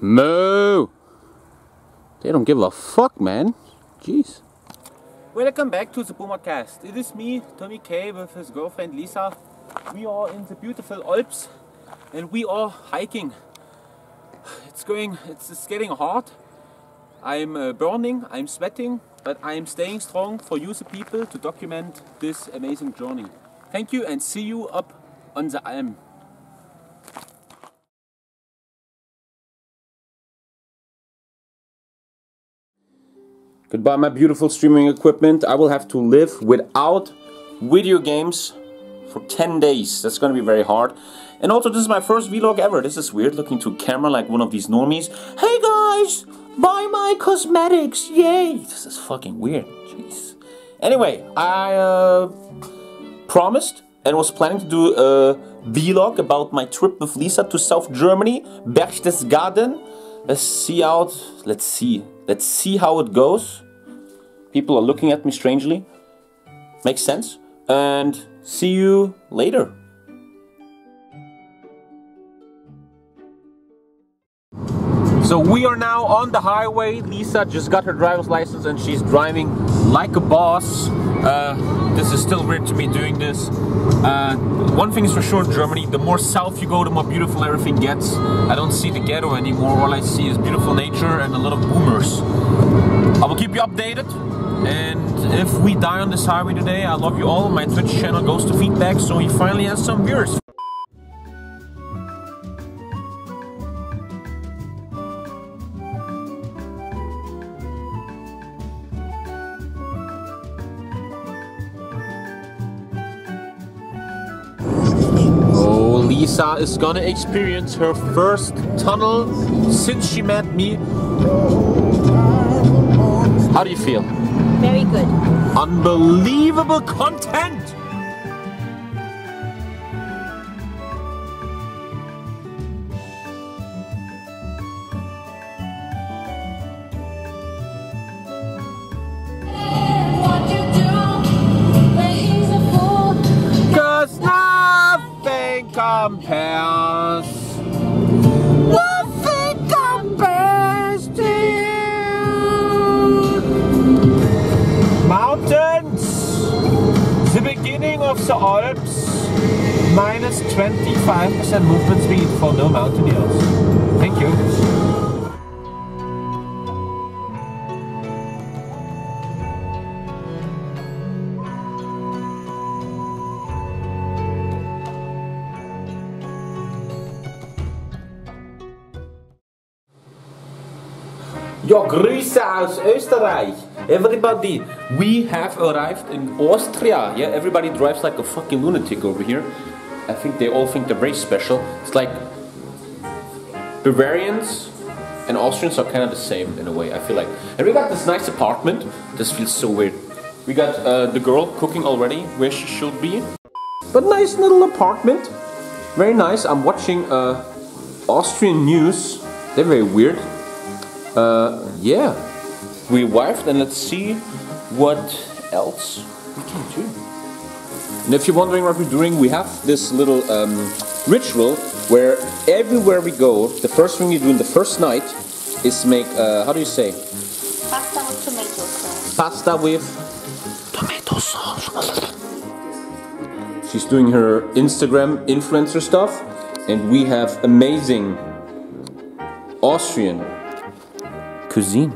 Moo! They don't give a fuck, man. Jeez. Welcome back to the BOOMERcast. It is me, TommyKay, with his girlfriend Lisa. We are in the beautiful Alps and we are hiking. It's getting hard. I'm burning, I'm sweating, but I'm staying strong for you, the people, to document this amazing journey. Thank you and see you up on the Alm. Goodbye, my beautiful streaming equipment. I will have to live without video games for 10 days. That's gonna be very hard. And also, this is my first vlog ever. This is weird, looking to camera like one of these normies. Hey guys, buy my cosmetics, yay! This is fucking weird, jeez. Anyway, I promised and was planning to do a vlog about my trip with Lisa to South Germany, Berchtesgaden. Let's see how it goes. People are looking at me strangely. Makes sense. And see you later. So we are now on the highway. Lisa just got her driver's license and she's driving like a boss. This is still weird to me doing this. One thing is for sure, Germany, the more south you go, the more beautiful everything gets. I don't see the ghetto anymore. All I see is beautiful nature and a lot of boomers. I will keep you updated. And if we die on this highway today, I love you all. My Twitch channel goes to feedback, so he finally has some viewers. Lisa is gonna experience her first tunnel since she met me. How do you feel? Very good. Unbelievable content! Compares. Nothing compares to you. Mountains. The beginning of the Alps. Minus 25% movement speed for no mountaineers. Thank you. Ja, Grüße aus Österreich! Everybody, we have arrived in Austria. Yeah, everybody drives like a fucking lunatic over here. I think they all think they're very special. It's like Bavarians and Austrians are kind of the same in a way, I feel like. And we got this nice apartment. This feels so weird. We got the girl cooking already where she should be. But nice little apartment. Very nice. I'm watching Austrian news. They're very weird. Yeah, we arrived and let's see what else we can do. And if you're wondering what we're doing, we have this little ritual where everywhere we go, the first thing you do in the first night is make, how do you say? Pasta with tomato sauce. Pasta with tomato sauce. She's doing her Instagram influencer stuff and we have amazing Austrian cuisine.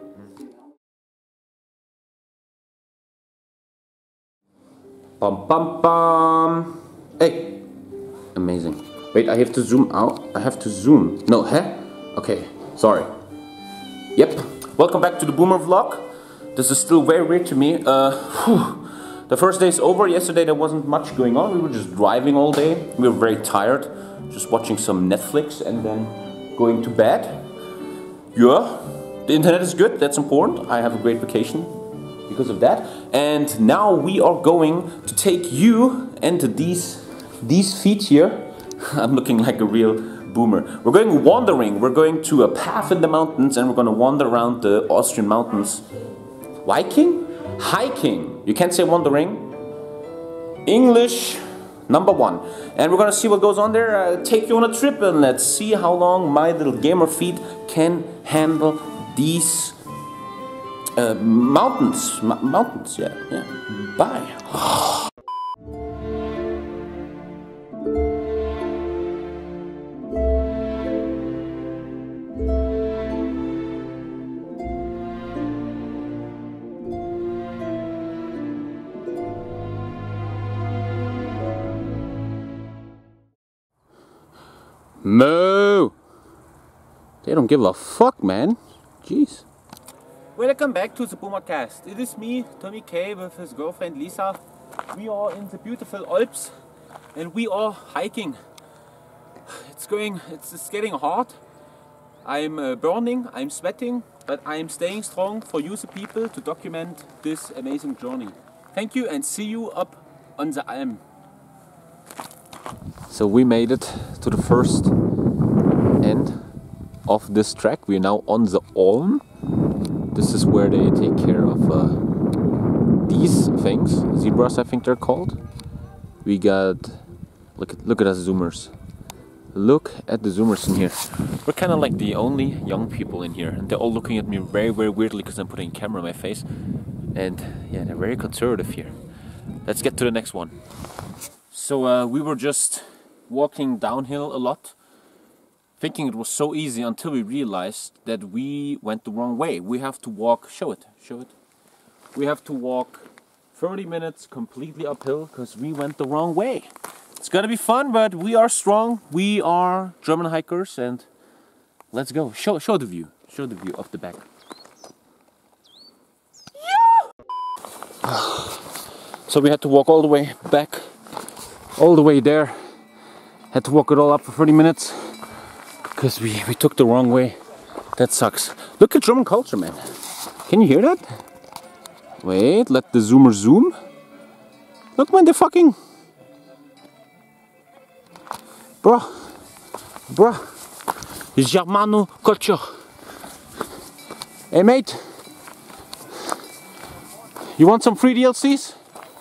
Bum bum bum. Hey, amazing. Wait, I have to zoom out. I have to zoom. No, huh? Okay, sorry. Yep. Welcome back to the Boomer vlog. This is still very weird to me. The first day is over. Yesterday there wasn't much going on. We were just driving all day. We were very tired. Just watching some Netflix and then going to bed. Yeah. The internet is good, that's important. I have a great vacation because of that. And now we are going to take you and these feet here. I'm looking like a real boomer. We're going wandering. We're going to a path in the mountains and we're going to wander around the Austrian mountains. Hiking? Hiking. You can't say wandering. English number 1. And we're gonna see what goes on there, take you on a trip, and let's see how long my little gamer feet can handle these mountains. Mountains, yeah. Bye. Moo! They don't give a fuck, man. Jeez. Welcome back to the BOOMER cast. It is me, TommyKay, with his girlfriend Lisa. We are in the beautiful Alps and we are hiking. It's getting hot. I'm burning, I'm sweating, but I'm staying strong for you, the people, to document this amazing journey. Thank you and see you up on the Alm. So we made it to the first end of this track. We're now on the Alm. This is where they take care of these things, zebras I think they're called. We got, look at us zoomers. Look at the zoomers in here. We're kind of like the only young people in here, and they're all looking at me very, very weirdly because I'm putting a camera in my face. And yeah, they're very conservative here. Let's get to the next one. So we were just walking downhill a lot, thinking it was so easy until we realized that we went the wrong way. We have to walk, show it. We have to walk 30 minutes completely uphill because we went the wrong way. It's gonna be fun, but we are strong. We are German hikers, and let's go. Show the view. Show the view of the back. Yeah! So we had to walk all the way back, all the way there. Had to walk it all up for 30 minutes because we took the wrong way. That sucks. Look at German culture, man. Can you hear that? Wait, let the zoomer zoom. Look, man, they're fucking... Bruh. Germano culture. Hey, mate. You want some free DLCs?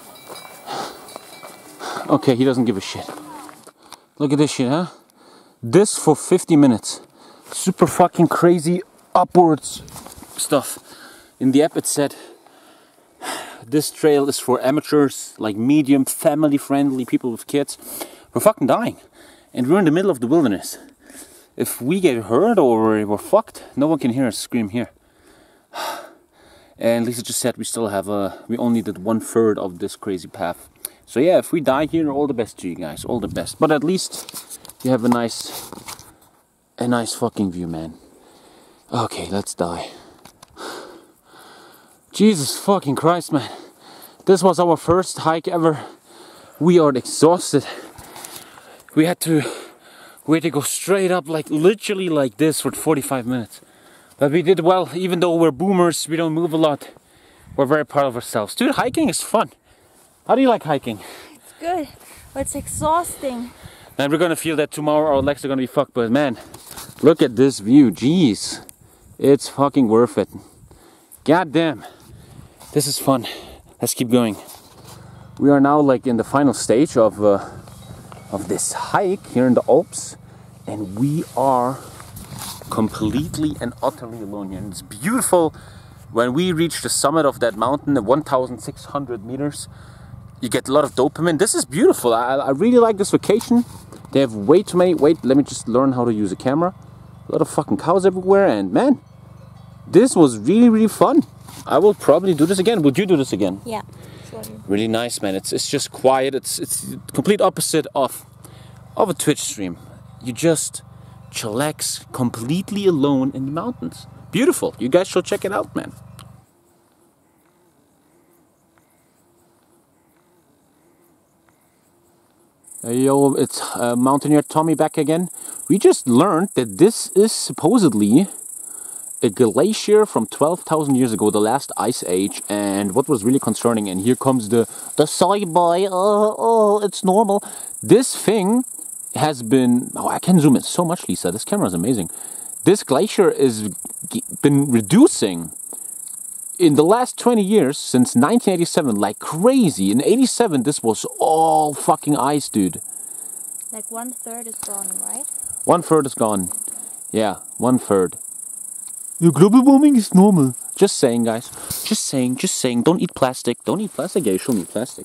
Okay, he doesn't give a shit. Look at this shit, huh? This for 50 minutes. Super fucking crazy upwards stuff. In the app it said this trail is for amateurs, like medium, family friendly, people with kids. We're fucking dying. And we're in the middle of the wilderness. If we get hurt or we're fucked, no one can hear us scream here. And Lisa just said we still have we only did 1/3 of this crazy path. So yeah, if we die here, all the best to you guys, all the best. But at least you have a nice fucking view, man. Okay, let's die. Jesus fucking Christ, man. This was our first hike ever. We are exhausted. We had to go straight up, like literally like this for 45 minutes. But we did well, even though we're boomers, we don't move a lot. We're very proud of ourselves. Dude, hiking is fun. How do you like hiking? It's good, but it's exhausting. And we're gonna feel that tomorrow our legs are gonna be fucked, but man, look at this view, jeez. It's fucking worth it. God damn. This is fun. Let's keep going. We are now like in the final stage of this hike here in the Alps, and we are completely and utterly alone here. And it's beautiful. When we reach the summit of that mountain at 1,600 meters, you get a lot of dopamine. This is beautiful. I really like this vacation. They have way too many. Wait, let me just learn how to use a camera. A lot of fucking cows everywhere, and man, this was really, really fun. I will probably do this again. Would you do this again? Yeah. Sure. Really nice, man. It's just quiet. It's the complete opposite of a Twitch stream. You just chillax completely alone in the mountains. Beautiful. You guys should check it out, man. Hey, yo, it's Mountaineer Tommy back again. We just learned that this is supposedly a glacier from 12,000 years ago, the last ice age. And what was really concerning, and here comes the soy boy. Oh, it's normal. This thing has been, oh, I can zoom in so much, Lisa. This camera is amazing. This glacier has been reducing in the last 20 years, since 1987, like crazy. In 87, this was all fucking ice, dude. Like 1/3 is gone, right? 1/3 is gone. Yeah, 1/3. The global warming is normal. Just saying, guys. Just saying. Don't eat plastic. Don't eat plastic. Yeah, you shouldn't eat plastic.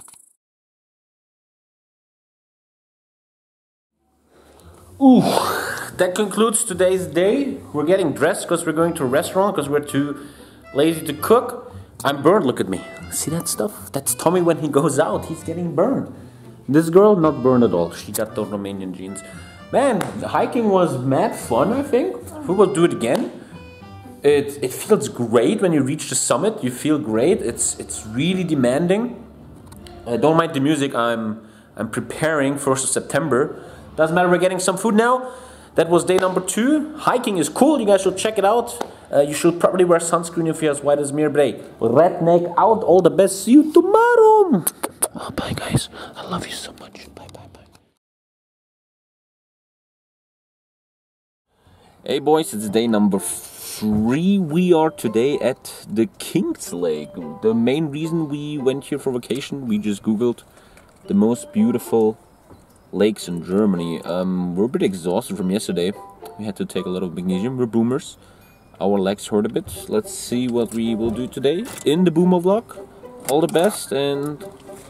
Ooh, that concludes today's day. We're getting dressed because we're going to a restaurant because we're too lazy to cook. I'm burned, look at me. See that stuff? That's Tommy when he goes out. He's getting burned. This girl, not burned at all. She got those Romanian jeans. Man, hiking was mad fun, I think. We will do it again. It feels great when you reach the summit. You feel great. It's really demanding. Don't mind the music. I'm preparing 1st of September. Doesn't matter. We're getting some food now. That was day number 2. Hiking is cool. You guys should check it out. You should probably wear sunscreen if you're as white as me. Redneck out. All the best. See you tomorrow. Oh, bye, guys. I love you so much. Bye. Hey, boys. It's day number 3. We are today at the King's Lake. The main reason we went here for vacation, we just googled the most beautiful lakes in Germany. We're a bit exhausted from yesterday. We had to take a lot of magnesium. We're boomers. Our legs hurt a bit. Let's see what we will do today in the Boomer vlog. All the best and...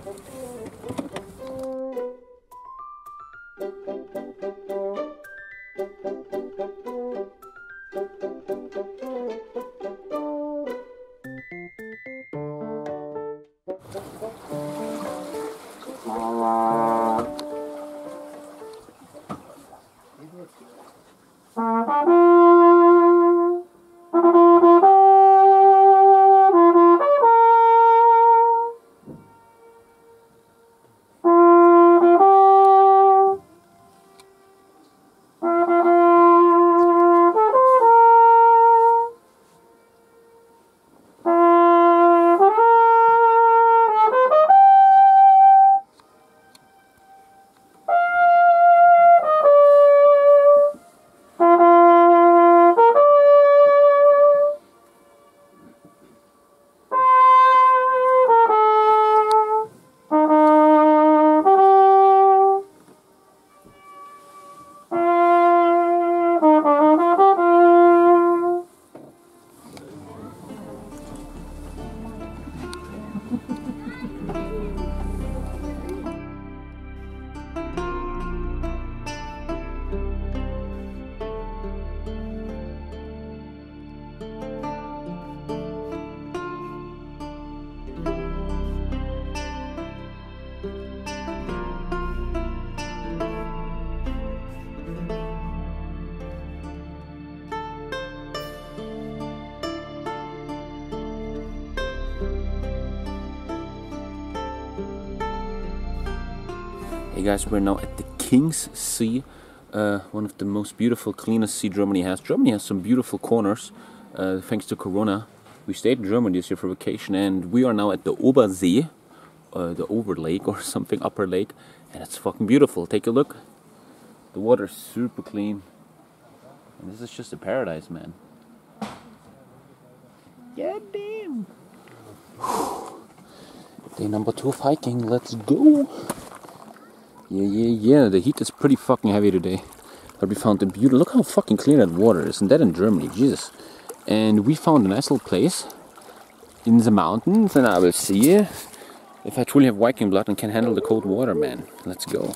Hey guys, we're now at the King's Sea, one of the most beautiful, cleanest sea Germany has. Germany has some beautiful corners, thanks to Corona. We stayed in Germany this year for vacation and we are now at the Obersee, the Over Lake or something, Upper Lake, and it's fucking beautiful. Take a look. The water's super clean. And this is just a paradise, man. God damn. Day number 2 of hiking, let's go. Yeah, the heat is pretty fucking heavy today. But we found the beauty. Look how fucking clear that water is. Isn't that in Germany? Jesus. And we found a nice little place in the mountains. And I will see if I truly have Viking blood and can handle the cold water, man. Let's go.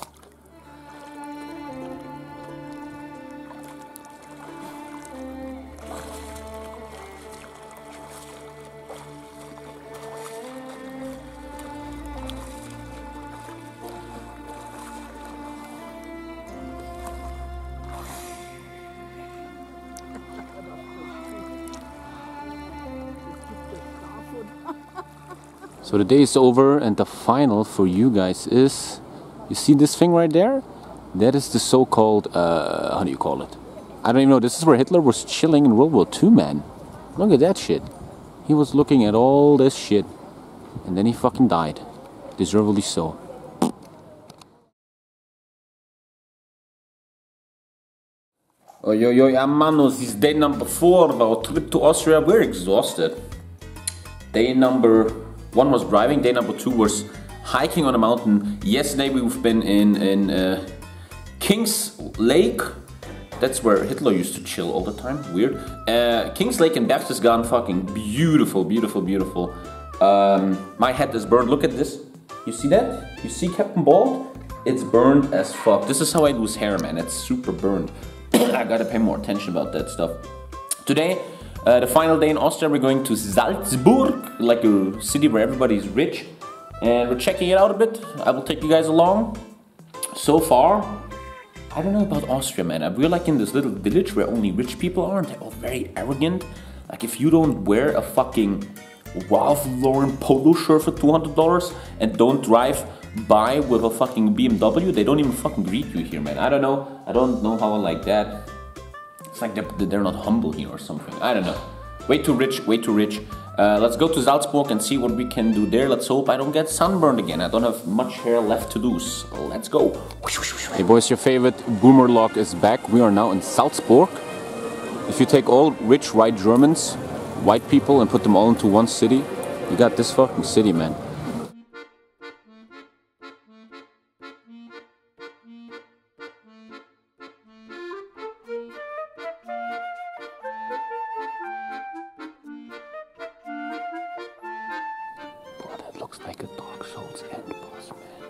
So the day is over and the final for you guys is, you see this thing right there? That is the so-called, how do you call it? I don't even know, this is where Hitler was chilling in World War II, man. Look at that shit. He was looking at all this shit and then he fucking died. Deservedly so. Oi, manos, it's day number 4 of our trip to Austria. We're exhausted. Day number 1 was driving, day number 2 was hiking on a mountain. Yesterday we've been in King's Lake. That's where Hitler used to chill all the time. Weird. King's Lake in Berchtesgaden, fucking beautiful, beautiful, beautiful. My head is burned. Look at this. You see that? You see Captain Bald? It's burned as fuck. This is how I lose hair, man. It's super burned. I gotta pay more attention about that stuff. Today, the final day in Austria, we're going to Salzburg, like a city where everybody's rich. And we're checking it out a bit. I will take you guys along. So far, I don't know about Austria, man. We're like in this little village where only rich people are and they're all very arrogant. Like if you don't wear a fucking Ralph Lauren polo shirt for $200 and don't drive by with a fucking BMW, they don't even fucking greet you here, man. I don't know how I like that. It's like they're not humble here or something. I don't know. Way too rich, way too rich. Let's go to Salzburg and see what we can do there. Let's hope I don't get sunburned again. I don't have much hair left to lose. So let's go. Hey boys, your favorite boomer log is back. We are now in Salzburg. If you take all rich white Germans, white people, and put them all into one city, you got this fucking city, man. Looks like a Dark Souls end boss, man.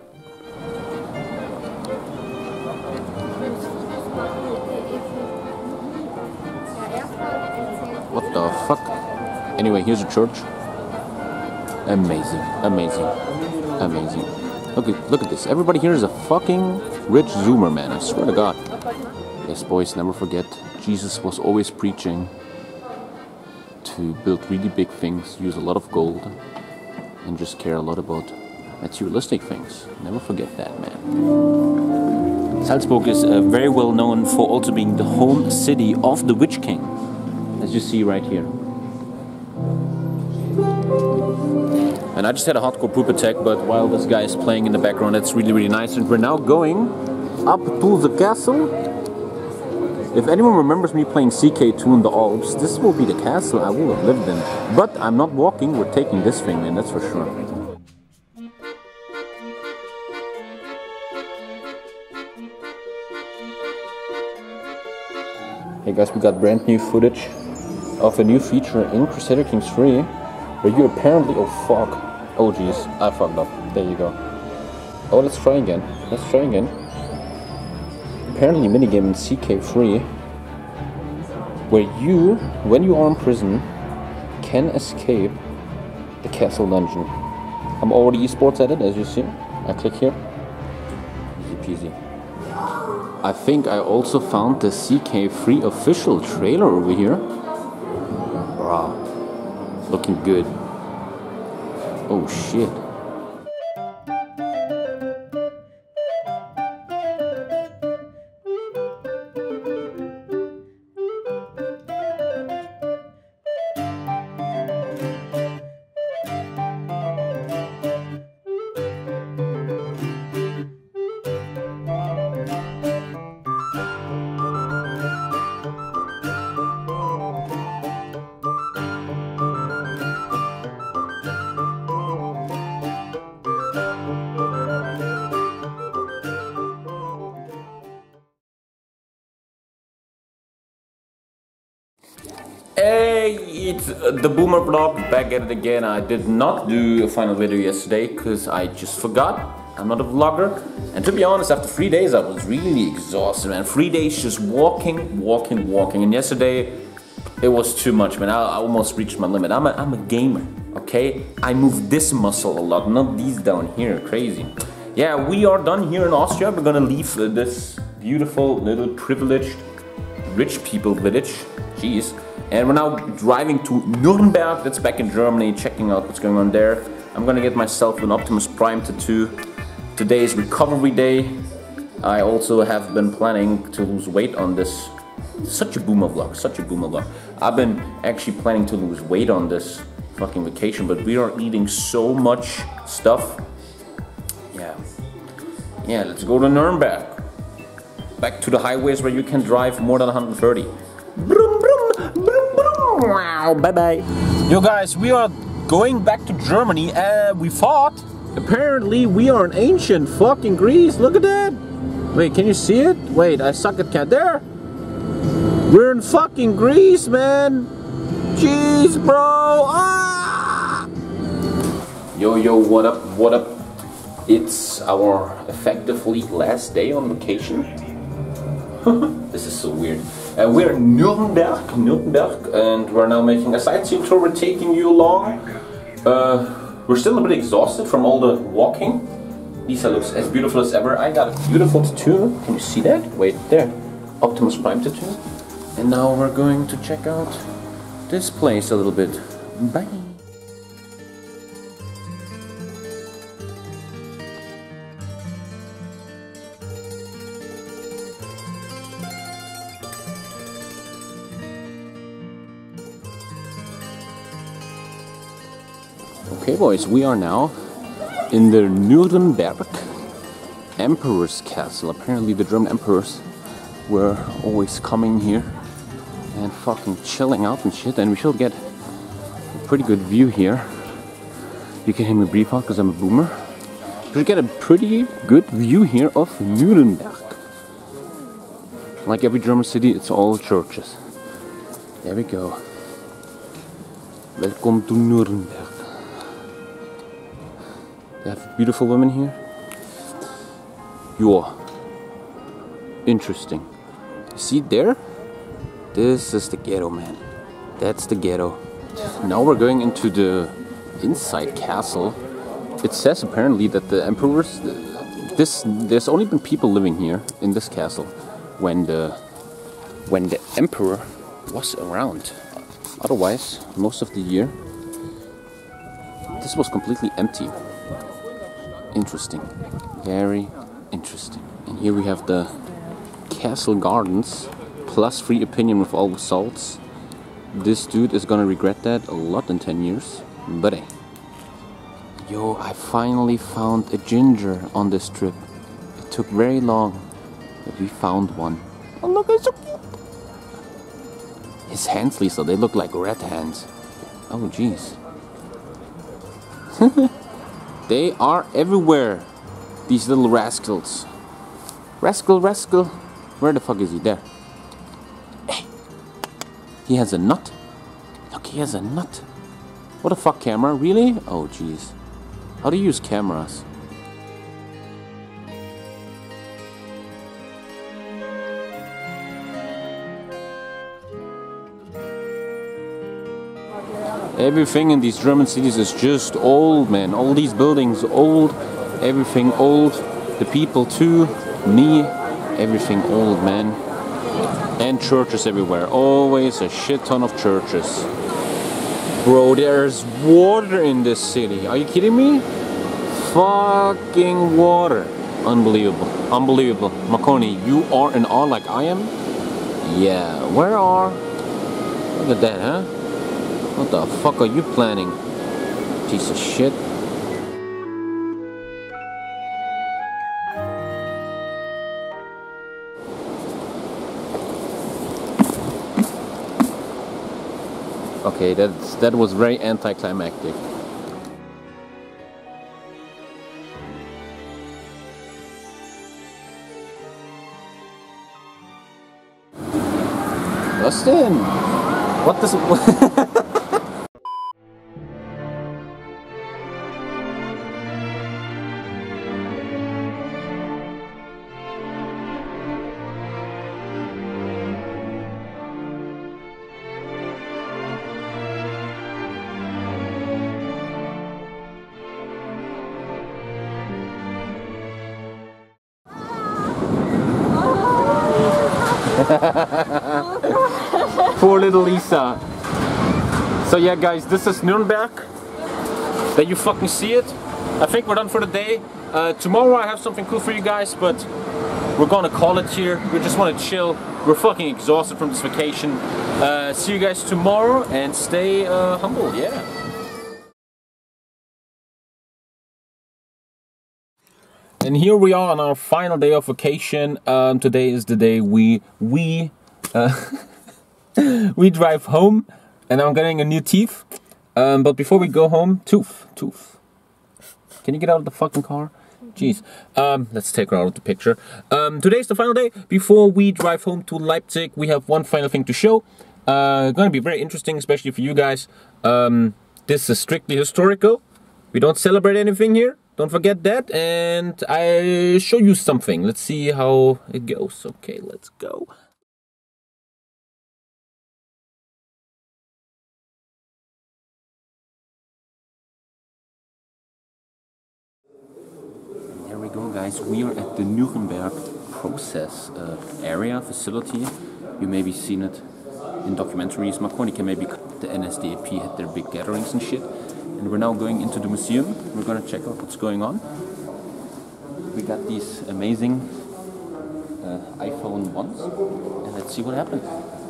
What the fuck? Anyway, here's a church. Amazing, amazing, amazing. Look at this. Everybody here is a fucking rich zoomer, man. I swear to God. Yes, boys, never forget. Jesus was always preaching to build really big things, use a lot of gold, and just care a lot about materialistic things. Never forget that, man. Salzburg is very well known for also being the home city of the Witch King, as you see right here. And I just had a hardcore poop attack, but while this guy is playing in the background, it's really, really nice. And we're now going up to the castle. If anyone remembers me playing CK2 in the Alpes, this will be the castle I will have lived in. But I'm not walking, we're taking this thing, man, that's for sure. Hey guys, we got brand new footage of a new feature in Crusader Kings 3, where you apparently, oh fuck, oh jeez, I fucked up, there you go. Oh, let's try again, Apparently a minigame in CK3 where you, when you are in prison, can escape the castle dungeon. I'm already esports at it, as you see. I click here. Easy peasy. I think I also found the CK3 official trailer over here. Wow. Looking good. Oh shit. Hey, it's the Boomer vlog, back at it again. I did not do a final video yesterday because I just forgot. I'm not a vlogger. And to be honest, after 3 days I was really exhausted, man. 3 days just walking. And yesterday it was too much, man. I almost reached my limit. I'm a gamer, okay? I move this muscle a lot, not these down here, crazy. Yeah, we are done here in Austria. We're gonna leave this beautiful little privileged rich people village. Jeez. And we're now driving to Nuremberg, that's back in Germany, checking out what's going on there. I'm gonna get myself an Optimus Prime tattoo. Today is recovery day. I also have been planning to lose weight on this. Such a boomer vlog, such a boomer vlog. I've been actually planning to lose weight on this fucking vacation, but we are eating so much stuff. Yeah, let's go to Nuremberg. Back to the highways where you can drive more than 130. Brum, brum, brum, brum. Wow, bye bye. Yo guys, we are going back to Germany and we fought. Apparently we are in ancient fucking Greece. Look at that. Wait, can you see it? Wait, I suck at cat. There. We're in fucking Greece, man. Jeez, bro. Ah! Yo, what up, what up? It's our effectively last day on vacation. This is so weird. We're in Nuremberg, and we're now making a sightseeing tour. We're taking you along. We're still a bit exhausted from all the walking. Lisa looks as beautiful as ever. I got a beautiful tattoo. Can you see that? Wait, there. Optimus Prime tattoo. And now we're going to check out this place a little bit. Bye. Okay boys, we are now in the Nuremberg Emperor's Castle. Apparently the German emperors were always coming here and fucking chilling out and shit, and we should get a pretty good view here. You can hear me breathe out because I'm a boomer. We should get a pretty good view here of Nuremberg. Like every German city, it's all churches. There we go. Welcome to Nuremberg. They have beautiful women here. Yo, interesting. You see there? This is the ghetto, man. That's the ghetto. Now we're going into the inside castle. It says apparently that the emperors, there's only been people living here in this castle when the emperor was around. Otherwise, most of the year, this was completely empty. Interesting, very interesting. And here we have the castle gardens plus free opinion with all the salts. This dude is gonna regret that a lot in 10 years, but hey. Yo, I finally found a ginger on this trip. It took very long, but we found one. Oh look, it's so cute. His hands, Lisa, they look like rat hands. Oh jeez. They are everywhere, these little rascals. Rascal. Where the fuck is he? There. Hey. He has a nut. Look, he has a nut. What the fuck, camera? Really? Oh, jeez. How do you use cameras? Everything in these German cities is just old, man. All these buildings old, everything old. The people too, me, everything old, man. And churches everywhere. Always a shit ton of churches. Bro, there's water in this city. Are you kidding me? Fucking water. Unbelievable. Unbelievable. Makoni, you are in awe like I am? Yeah, where are... Look at that, huh? What the fuck are you planning? Piece of shit. Okay, that was very anticlimactic. Dustin, what does Poor little Lisa. So yeah guys, this is Nuremberg. There you fucking see it. I think we're done for the day. Tomorrow I have something cool for you guys, but we're gonna call it here. We just want to chill. We're fucking exhausted from this vacation. See you guys tomorrow and stay humble, yeah. And here we are on our final day of vacation. Today is the day we drive home, and I'm getting a new teeth. But before we go home, Tooth. Can you get out of the fucking car? Jeez. Let's take her out of the picture. Today's the final day. Before we drive home to Leipzig, we have one final thing to show. Gonna be very interesting, especially for you guys. This is strictly historical. We don't celebrate anything here. Don't forget that. And I'll show you something. Let's see how it goes. Okay, let's go. There we go, guys. We are at the Nuremberg process area facility. You maybe seen it in documentaries. TommyKay, maybe the NSDAP had their big gatherings and shit. And we're now going into the museum. We're gonna check out what's going on. We got these amazing iPhone 1s, and let's see what happens.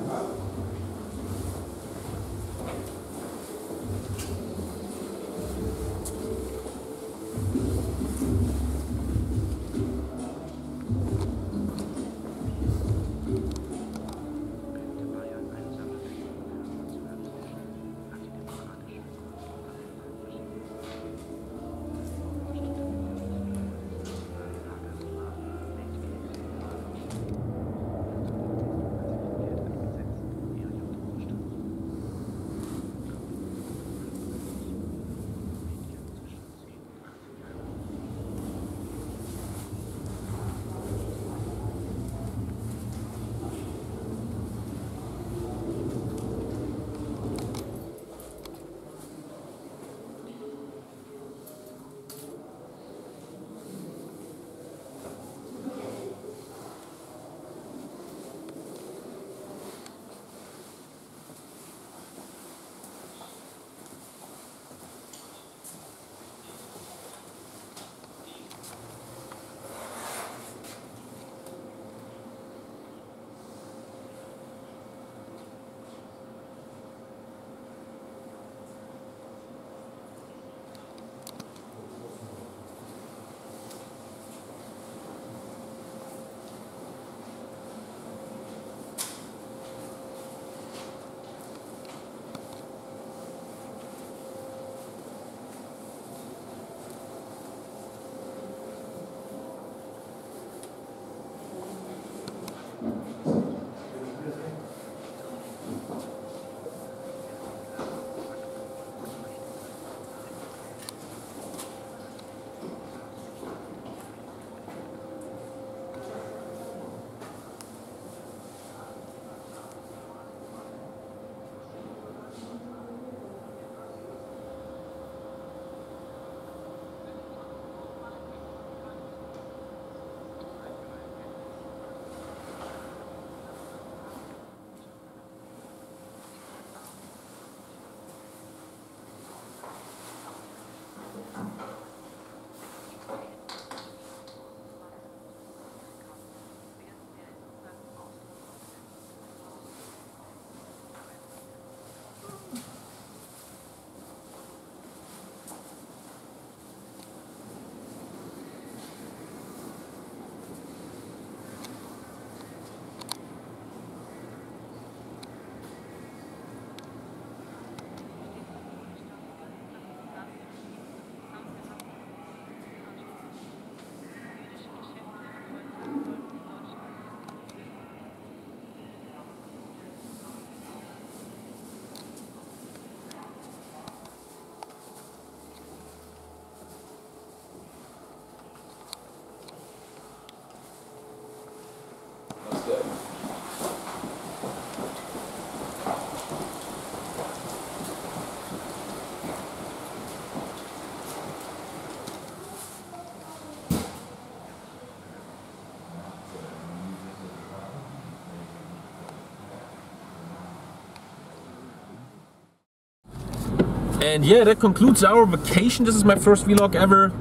And yeah, that concludes our vacation. This is my first vlog ever.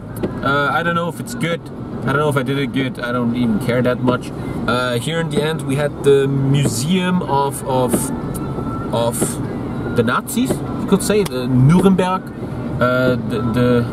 I don't know if it's good. I don't know if I did it good. I don't even care that much. Here in the end, we had the museum of the Nazis. You could say the Nuremberg. The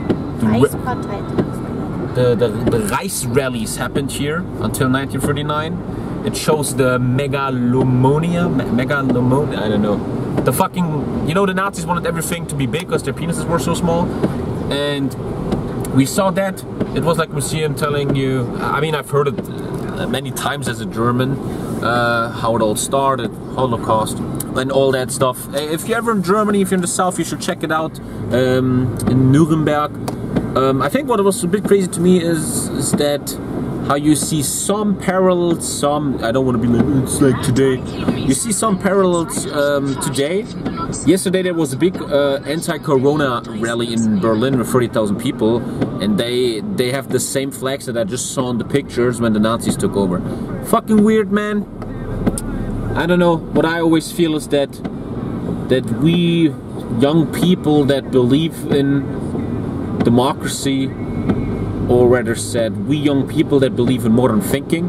Reichsrallies happened here until 1939. It shows the megalomania, I don't know. the fucking, you know, the Nazis wanted everything to be big because their penises were so small. And we saw that. It was like a museum telling you, I mean, I've heard it many times as a German, how it all started, Holocaust, and all that stuff. If you're ever in Germany, if you're in the south, you should check it out, in Nuremberg. I think what was a bit crazy to me is that how you see some parallels, I don't want to be like, it's like today. You see some parallels today. Yesterday there was a big anti-corona rally in Berlin with 30,000 people, and they have the same flags that I just saw in the pictures when the Nazis took over. Fucking weird, man. I don't know. What I always feel is that we young people that believe in democracy, or rather said, we young people that believe in modern thinking.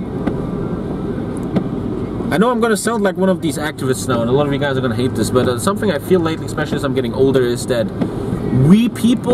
I know I'm gonna sound like one of these activists now, and a lot of you guys are gonna hate this, but something I feel lately, especially as I'm getting older, is that we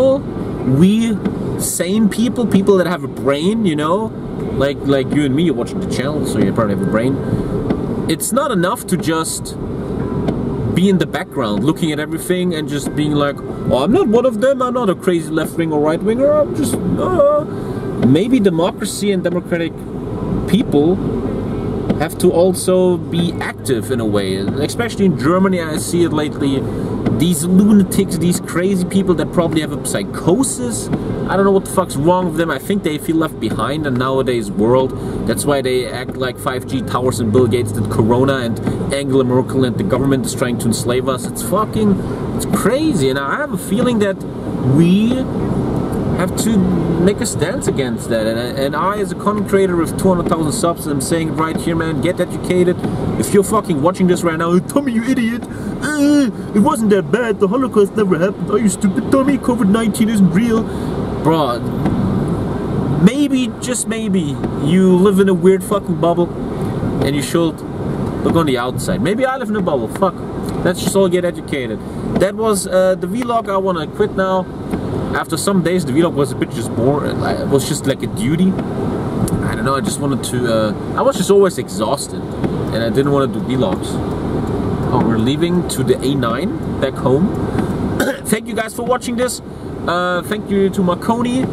sane people, people that have a brain, you know, like you and me, you're watching the channel, so you probably have a brain. It's not enough to just be in the background, looking at everything and just being like, oh, I'm not one of them, I'm not a crazy left-wing or right-winger, I'm just, maybe democracy and democratic people have to also be active in a way. Especially in Germany, I see it lately. These lunatics, these crazy people that probably have a psychosis. I don't know what the fuck's wrong with them. I think they feel left behind in nowadays world. That's why they act like 5G towers and Bill Gates did Corona, and Angela Merkel and the government is trying to enslave us. It's crazy. And I have a feeling that we have to make a stance against that. And I, as a content creator with 200,000 subs, I'm saying it right here, man, get educated. If you're fucking watching this right now, Tommy, you idiot, it wasn't that bad, the Holocaust never happened, are you stupid, Tommy, COVID-19 isn't real. Bro, maybe, just maybe, you live in a weird fucking bubble, and you should look on the outside. Maybe I live in a bubble, fuck. Let's just all get educated. That was the vlog. I wanna quit now. After some days, the vlog was a bit just boring. It was just like a duty. I don't know, I just wanted to, I was just always exhausted, and I didn't want to do vlogs. Oh, we're leaving to the A9 back home. Thank you guys for watching this. Thank you to Marconi.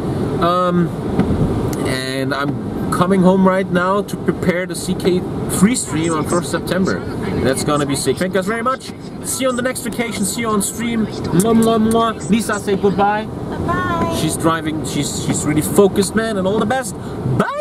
And I'm coming home right now to prepare the CK3 stream on 1st September. That's gonna be sick. Thank you guys very much. See you on the next vacation. See you on stream. Mwah, mwah, mwah. Lisa, say goodbye. Bye-bye. She's driving. She's really focused, man, and all the best. Bye.